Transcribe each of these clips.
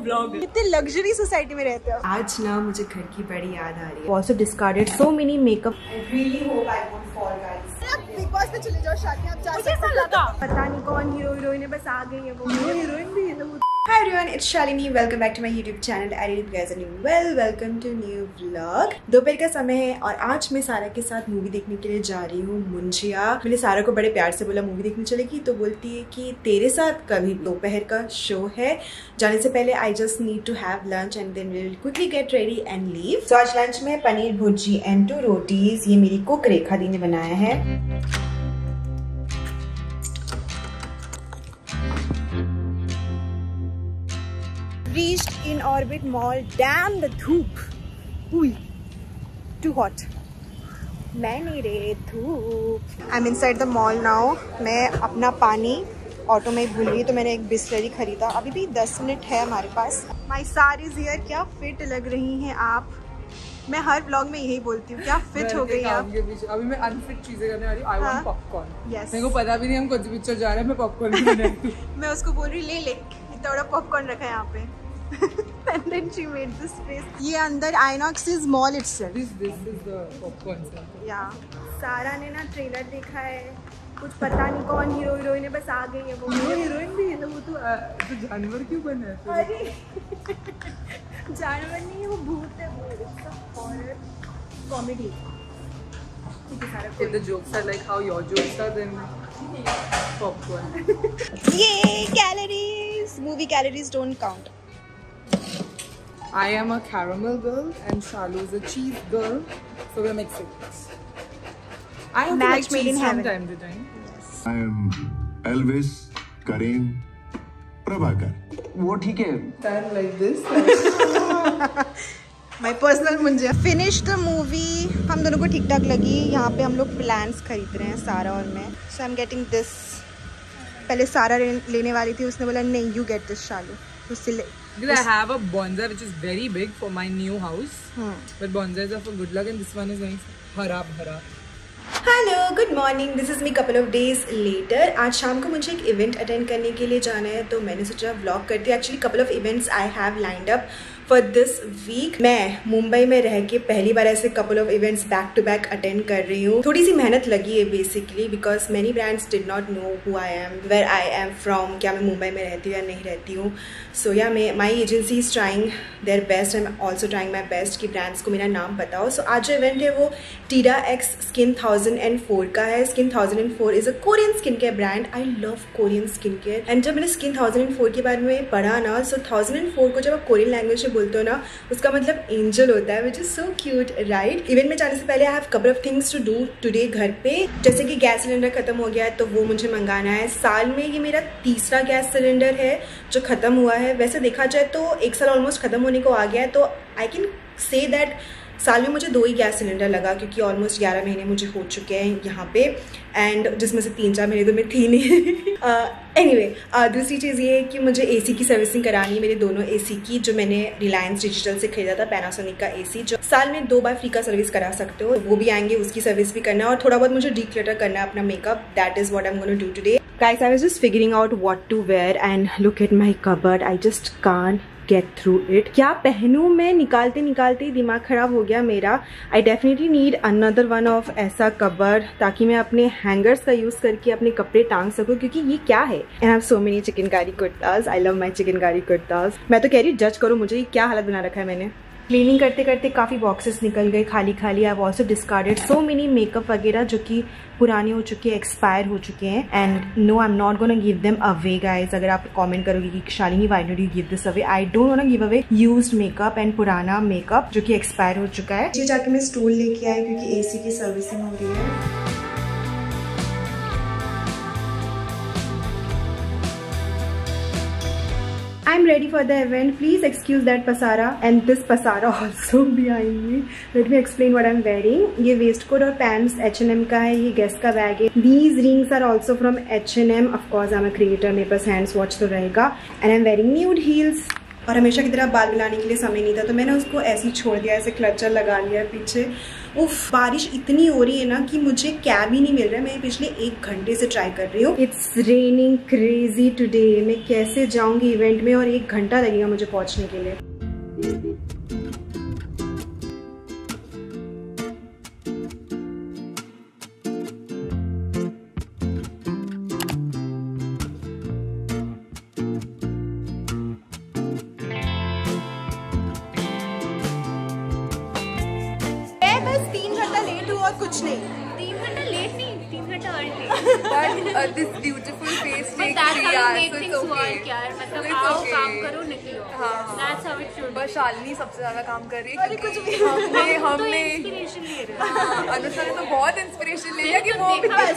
Vlog. कितनी luxury society में रहते हो। आज ना मुझे घर की बड़ी याद आ रही है। Also discarded so many makeup. I really hope I won't fall, guys. Bigg Boss में चले जाओ शादी, आप जा सकते हो। पता नहीं कौन हीरो हीरोइन है, बस आ गई है वो। हीरोइन भी है। Hi everyone, it's Shalini. Welcome back to my YouTube channel. I hope you guys are doing well. Welcome to new vlog. दोपहर का समय है और आज मैं सारा के साथ मूवी देखने के लिए जा रही हूँ मुंजिया। मैंने सारा को बड़े प्यार से बोला मूवी देखने चलेगी, तो बोलती है कि तेरे साथ कभी दोपहर का शो है। जाने से पहले I just need to have lunch and then we'll quickly get ready and leave. So आज लंच में पनीर भुर्जी and 2 रोटीज। ये मेरी कुक रेखा दी ने बनाया है। Reached in orbit mall. Damn the धूप, ui, too hot. मैं नहीं रे धूप। I'm inside the mall now. मैं अपना पानी ऑटो में भूल गई तो मैंने एक बिस्लरी खरीदा। अभी भी 10 मिनट है हमारे पास। My sarees here, क्या फिट लग रही हैं आप। मैं हर व्लॉग में यही बोलती हूँ, क्या फिट हो गई आप। अभी मैं अनफिट चीजें करने वाली हूँ। I want popcorn. Yes. मेरे को पता भी नहीं हम कौन सी पिक्चर जा रहे हैं, मैं पॉपकॉर्न भी बनाऊंगी। मैं उसको बोल रही ले इतना बड़ा पॉपकॉर्न रखा है यहाँ पे। And then she made this face. ये अंदर Inox is mall itself. This is the popcorn. Yeah. सारा ने ना ट्रेलर देखा है, कुछ पता नहीं कौन हीरो हीरोइन है, बस आ गई है वो। हीरोइन भी है ना, वो तो जानवर क्यों बना है? अरे जानवर नहीं है वो, भूत है वो। Horror comedy. If the jokes are like how your jokes are, then popcorn. Yay, calories. Movie calories don't count. I am a caramel girl and Shalu is a cheese girl, so we're mixing. I have Match to like made cheese in from heaven. time to time. I am Elvis, Kareem, Prabhakar. वो ठीक है. Stand like this. My personal Munjya. Finish the movie. हम दोनों को ठीक ठाक लगी। यहाँ पे हम लोग प्लान्स खरीद रहे हैं, सारा और मैं। So I'm getting this. पहले सारा लेने वाली थी, उसने बोला नहीं you get this Shalu. Because I have a bonsai which is very big for my new house. But bonsais are for good luck and this one is nice. Hara bhara. Hello good morning, this is me couple of days later. आज शाम को मुझे एक event attend करने के लिए जाना है, तो मैंने सोचा व्लॉग करती हूँ। Actually couple of events I have lined up for this week. मैं मुंबई में रह के पहली बार ऐसे couple of events back to back attend कर रही हूँ। थोड़ी सी मेहनत लगी है basically, because many brands did not know who I am, where I am from, क्या मैं मुंबई में रहती हूँ या नहीं रहती हूँ। सो या my agency is trying their best, I am also trying my best कि ब्रांड्स को मेरा नाम पता हो। सो आज जो इवेंट है वो टीरा एक्स स्किन 1004 का है। Skin 1004 is a Korean skin care brand. I love Korean skin care. And जब मैंने स्किन 1004 के बारे में पढ़ा ना, सो 1004 को जब आप कोरियन लैंग्वेज में बोलते हो ना, उसका मतलब एंजल होता है, which is so cute right. Event में जाने से पहले I have couple of things to do today घर पे, जैसे कि गैस सिलेंडर खत्म हो गया है तो वो मुझे मंगाना है। साल में ये मेरा तीसरा गैस सिलेंडर है जो खत्म हुआ है। वैसे देखा जाए तो 1 साल ऑलमोस्ट खत्म होने को आ गया है, तो आई कैन से दैट साल में मुझे 2 ही गैस सिलेंडर लगा, क्योंकि ऑलमोस्ट 11 महीने मुझे हो चुके हैं यहाँ पे, एंड जिसमें से 3-4 महीने तो मैं थी नहीं। एनीवे, दूसरी चीज़ ये है कि मुझे एसी की सर्विसिंग करानी है, मेरे दोनों एसी की, जो मैंने रिलायंस डिजिटल से खरीदा था, पैनासोनिक का एसी, जो साल में 2 बार फ्री का सर्विस करा सकते हो। वो भी आएंगे, उसकी सर्विस भी करना है, और थोड़ा बहुत मुझे डीक्लटर करना है अपना makeup. That is what I am gonna do today. Guys, I was just figuring out what to wear and look at my cupboard. I just can't get through it. क्या पहनूं मैं, निकालते निकालते ही दिमाग खराब हो गया मेरा। I definitely need another one of ऐसा कबर, ताकि मैं अपने हैंगर्स का यूज करके अपने कपड़े टांग सकूं, क्योंकि ये क्या है। I have so many chikankari kurtas. I love my chikankari kurtas. मैं तो कह रही जज करो मुझे, ये क्या हालत बना रखा है मैंने। क्लीनिंग करते करते काफ़ी बॉक्सेस निकल गए खाली खाली। I have also discarded so many makeup वगैरह जो कि पुराने हो चुके हैं, एक्सपायर हो चुके हैं। And no, I am not gonna give them away guys. अगर आप कमेंट करोगे कि Shalini why do you give this away, I don't want to give away used makeup and पुराना मेकअप जो कि एक्सपायर हो चुका है। ये जाके मैं स्टूल लेके आई क्योंकि एसी की सर्विसिंग हो रही है। I'm ready for the event. Please excuse that pasara and this pasara also behind me. Let me explain what I'm wearing. ये waistcoat और pants H&M का है, ये Guess का bag है. These rings are also from H&M. Of course, I'm a creator, मेरे पास hands watch तो रहेगा. And I'm wearing nude heels. और हमेशा की तरह बाल बनाने के लिए समय नहीं था, तो मैंने उसको ऐसे ही छोड़ दिया, ऐसे क्लचर लगा लिया पीछे। उफ, बारिश इतनी हो रही है ना कि मुझे कैब ही नहीं मिल रहा है। मैं पिछले 1 घंटे से ट्राई कर रही हूँ। It's raining crazy today. मैं कैसे जाऊंगी इवेंट में और 1 घंटा लगेगा मुझे पहुंचने के लिए। कुछ नहीं, 3 घंटा लेट नहीं, 3 घंटा early. But this beautiful face but takes that's 3 how you hours. make things work यार, मतलब आओ काम करो निकलो। That's how it should be। बस शालिनी सबसे ज्यादा काम कर रही है। अरे कुछ भी हमने इंस्पिरेशन ले रहे हैं। अनुष्का ने तो बहुत इंस्पिरेशन लिया कि वो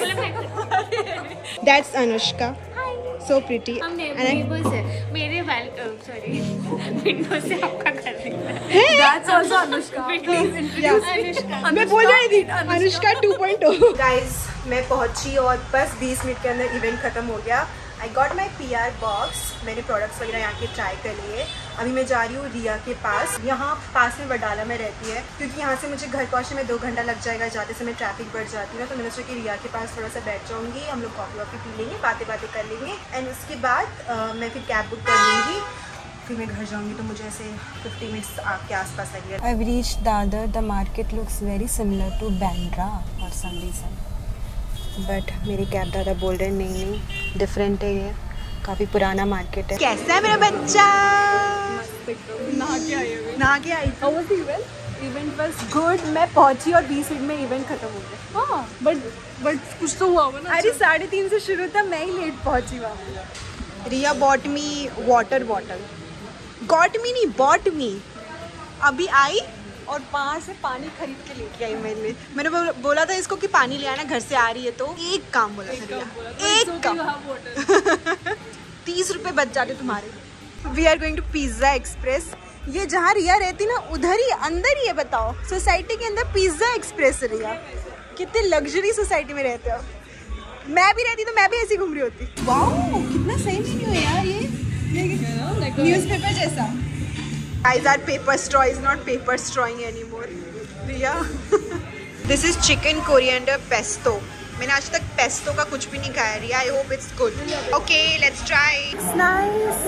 That's अनुष्का, so pretty। हम नेबर्स है, मेरे सॉरी विंडो से आपका घर दिखता है। That's also Anushka. Please introduce Anushka. मैं बोल रही थी अनुष्का 2.0। गाइस मैं पहुंची और बस 20 मिनट के अंदर इवेंट खत्म हो गया। I got my PR box. मैंने प्रोडक्ट्स वगैरह यहाँ के ट्राई कर लिए। अभी मैं जा रही हूँ रिया के पास। यहाँ पास में वडाला में रहती है, क्योंकि यहाँ से मुझे घर पहुँचने में 2 घंटा लग जाएगा। जाते समय ट्रैफिक बढ़ जाती है ना, तो मैंने सोचा कि रिया के पास थोड़ा सा बैठ जाऊँगी, हम लोग कॉफ़ी वॉफ़ी पी लेंगे, बातें कर लेंगे। एंड उसके बाद मैं फिर कैब बुक कर लूँगी, फिर मैं घर जाऊँगी। तो मुझे ऐसे 50 मिनट्स आपके आसपास लगेगा। I reached Dadar. The market looks very similar to Bandra for some reason, but मेरे कैब दादा बोल रहे हैं नहीं डिफरेंट है, ये काफ़ी पुराना मार्केट है। कैसा है मेरा बच्चा? नहा के आई। Event was good. मैं पहुंची और 20 मिनट में इवेंट खत्म हो गया। हाँ बट कुछ तो हुआ होगा ना। अरे 3:30 से शुरू था, मैं ही लेट पहुंची वहाँ। Riya bought me water bottle. Got me नहीं, बॉट मी। अभी आई और वहाँ से पानी खरीद के लेके आई मेरे लिए। मैंने बोला था इसको कि पानी ले आना, घर से आ रही है तो। एक काम बोला था रिया, एक कप 30 रुपये बच जाते तुम्हारे। We are going to Pizza Express. ये जहाँ रिया रहती ना उधर ही अंदर ही है, बताओ। सोसाइटी के अंदर पिज्जा एक्सप्रेस है रिया। कितनी लग्जरी सोसाइटी में रहते हो। मैं भी रहती तो मैं भी ऐसी घूम रही होती। वाओ कितना सही मेन्यू है यार, ये न्यूज़पेपर जैसा। Guys, our paper straw is not paper strawing anymore. Riya, this is chicken coriander pesto. मैंने आज तक पेस्टो का कुछ भी नहीं खाया रिया। I hope it's good. Okay, let's try. It's nice.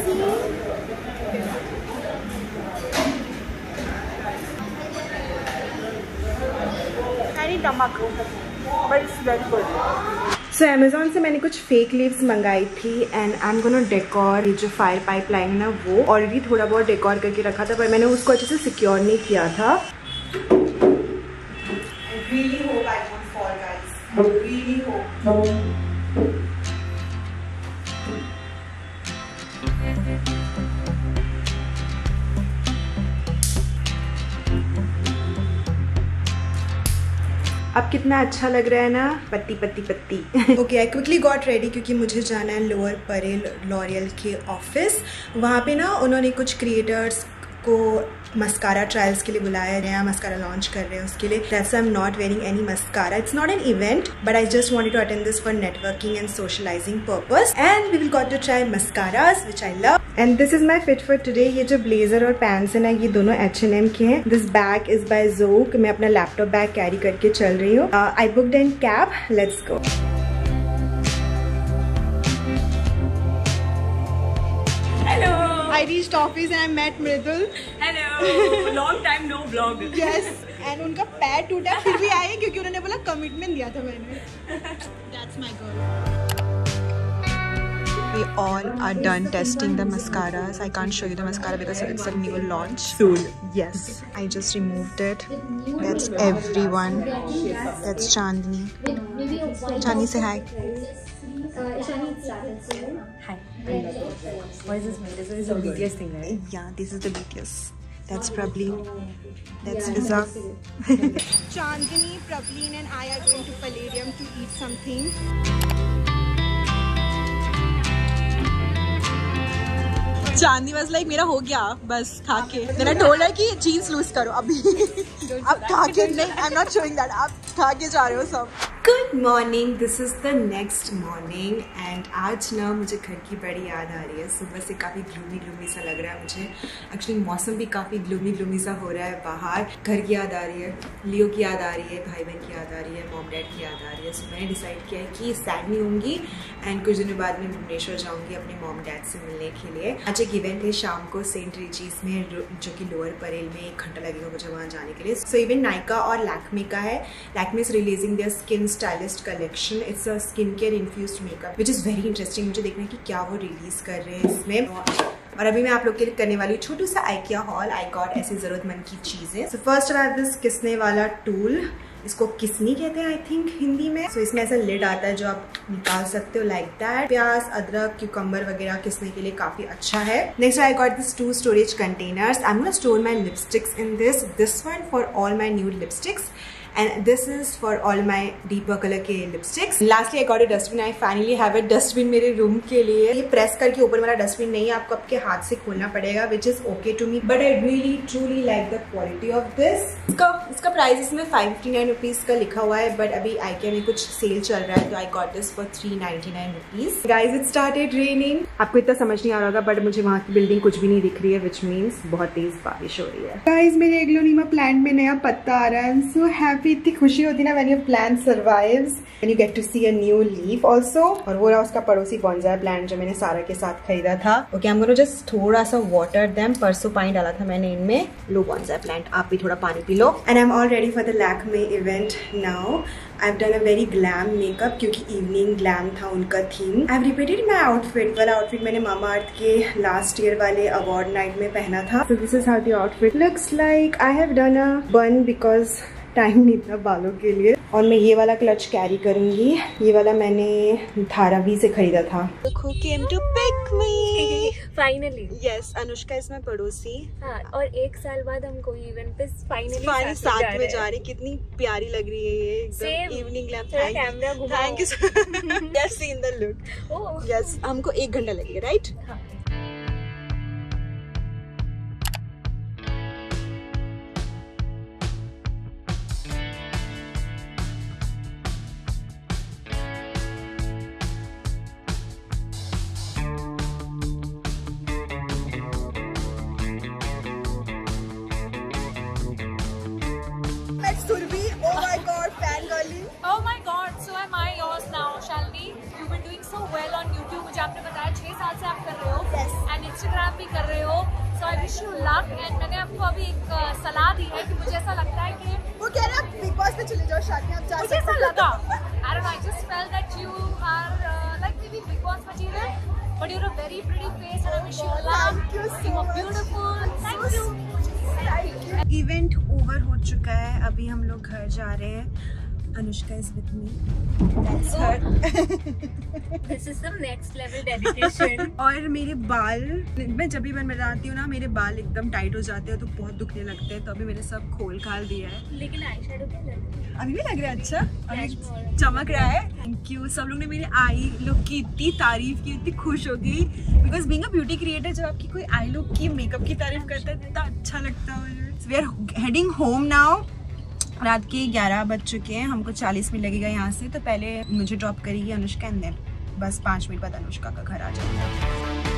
I need tomato, but it's very good. So Amazon से मैंने कुछ फेक लीव्स मंगाई थी and I am gonna decor. ये जो फायर पाइपलाइन है ना, वो ऑलरेडी थोड़ा बहुत डेकोर करके रखा था, पर मैंने उसको अच्छे से सिक्योर नहीं किया था। I really hope I won't fall, guys. I really hope. अब कितना अच्छा लग रहा है ना, पत्ती पत्ती पत्ती। Okay, I quickly got ready क्योंकि मुझे जाना है लोअर परेल लॉरियल के ऑफिस। वहाँ पे ना उन्होंने कुछ क्रिएटर्स को मस्कारा ट्रायल्स के लिए बुलाया, नया मस्कारा लॉन्च कर रहे हैं उसके लिए। That's I am not wearing any mascara. It's not an event but I just wanted to attend this for networking and socialising purpose and we will got to try mascaras which I love. And this is my fit for today. ये जो blazer और pants है ना, ये दोनों H&M के हैं। This bag is by Zouk. मैं अपना लैपटॉप बैग कैरी करके चल रही हूँ। I booked an cab, let's go. I reached office and I met Mridul. Hello, long time no vlog. Yes, and उनका पैर टूटा फिर भी आए क्योंकि उन्होंने बोला कमिटमेंट दिया था मैंने. That's my girl. We all are done testing the mascaras. I can't show you the mascara because it's a new launch. Soon. Yes, I just removed it. That's everyone. That's Chandni. Chandni, say hi. Hi. What is this? This is a BTS thing, right? Yeah, this is the BTS. That's Prableen. That's Lisa. Chandni, Prableen and I are going to Palladium to eat something. Chandni was like, मेरा हो गया बस खा के. Then I told her कि jeans lose करो अभी. अब खा के नहीं. I'm not showing that. अब उठा के जा रहे हो सब। Good morning, this is the next morning and आज ना मुझे घर की बड़ी याद आ रही है। सुबह से काफ़ी ग्लूमी सा लग रहा है मुझे। एक्चुअली मौसम भी काफ़ी ग्लूमी सा हो रहा है बाहर। घर की याद आ रही है, लियो की याद आ रही है, भाई बहन की याद आ रही है, मॉम डैड की याद आ रही है। सो मैंने डिसाइड किया है कि सैड नहीं होंगी एंड कुछ दिनों बाद में भुवनेश्वर जाऊँगी अपने मॉम डैड से मिलने के लिए। आज एक इवेंट है शाम को सेंट रिचीज़ में, जो कि लोअर परेल में। 1 घंटा लगेगा मुझे वहाँ जाने के लिए। सो इवेंट नायका और लैक्मे का है। Lakme is releasing their skin stylist collection. It's a skin care infused makeup which is very interesting. मुझे देखना है कि क्या वो रिलीज कर रहे हैं इसमें। और अभी मैं आप लोग के लिए करने वाली छोटू सा आइकिया हॉल। आई गॉट ऐसी जरूरतमंद की चीजें। So first I have this किसने वाला टूल। इसको किसनी कहते हैं आई थिंक हिंदी में। सो इसमें ऐसा लिड आता है जो आप निकाल सकते हो लाइक दैट। प्याज, अदरक, क्यूकम्बर वगैरह किसने के लिए काफी अच्छा है। Next I got this 2 storage containers. I am gonna store my lipsticks in this one for all my nude lipsticks and this is for all my deeper color के lipsticks. Lastly I got a dustbin. I finally have a dustbin मेरे room के लिए। ये press करके ऊपर वाला dustbin नहीं है, आपको आपके हाथ से खोलना पड़ेगा which is okay to me, but I really truly like the quality of this. इसका प्राइस इसमें 559 रुपीज का लिखा हुआ है, बट अभी IKEA में कुछ सेल चल रहा है तो I got this for 399 rupees. Guys, it started raining. आपको इतना समझ नहीं आ रहा होगा बट मुझे वहाँ की बिल्डिंग कुछ भी नहीं दिख रही है, which means बहुत तेज बारिश हो रही है। Guys, मेरे एग्लोनिमा प्लांट में नया पत्ता आ रहा है। I'm so happy। इतनी खुशी होती है ना when your plant survives and you get to see a new leaf also। और वो रहा उसका पड़ोसी बॉन्जाई प्लांट जो मैंने सारा के साथ खरीदा था। ओके, I'm gonna just थोड़ा सा वाटर देम। परसों पानी डाला था मैंने इनमें। लो बॉन्जाई प्लांट, आप भी थोड़ा पानी पी लो। And I'm all ready for the Lakme event now. I've done a very glam makeup क्योंकि evening glam था उनका थीम। I've repeated my outfit। वाला आउटफिट मैंने मामा अर्थ के लास्ट ईयर वाले अवार्ड नाइट में पहना था। So this is how the outfit looks like। I have done a bun because time नहीं था बालों के लिए। और मैं ये वाला क्लच कैरी करूंगी। ये वाला मैंने धारावी से खरीदा था। Who came to pick me? Finally Yes, Anushka इसमें पड़ोसी। हाँ, और 1 साल बाद हम कोई इवेंट पे फाइनली साथ में जा रहे। कितनी प्यारी लग रही है ये एकदम इवनिंग लैम्प। कैमरा घुमाओ। Thank you. Yes, seen the look। Yes, हमको 1 घंटा लगेगा, राइट? हाँ। Surbi, oh my god, fangirling. Oh my god, so am I yours now, Shalini? You've been doing so well on YouTube. मुझे आपने बताया 6 साल से आप कर रहे हो। Yes. And Instagram भी कर रहे हो। So I wish you luck. And मैंने आपको अभी एक सलाह दी है कि मुझे ऐसा लगता है कि वो कह रहा है बिग बॉस में चले जाओ शादी, आप जा मुझे ऐसा लगा। I don't know, I just felt that you are like maybe Big Boss material, but you're a very pretty face and I wish you luck. Thank you so You're much. beautiful. Thank you. Event over हो चुका है, अभी हम लोग घर जा रहे हैं। Anushka is with me. That's her। This is some next level dedication. और मेरे बाल, मैं जब भी बन बनाती हूँ ना मेरे बाल एकदम टाइट हो जाते हैं तो बहुत दुखने लगते हैं, तो अभी मैंने सब खोल खाल दिया है। लेकिन आई शेडो भी लग रही है। अभी भी लग रहा है अच्छा, अभी चमक रहा है। Thank you. सब लोग ने मेरे आई लुक की इतनी तारीफ की, इतनी खुश हो गई। Because being a beauty creator जब आपकी कोई आई लुक की, मेकअप की तारीफ करता है इतना अच्छा लगता है मुझे। We are heading home now. रात के 11 बज चुके हैं। हमको 40 मिनट लगेगा यहाँ से, तो पहले मुझे ड्रॉप करेगी अनुष्का एंड देन बस 5 मिनट बाद अनुष्का का घर आ जाएगा।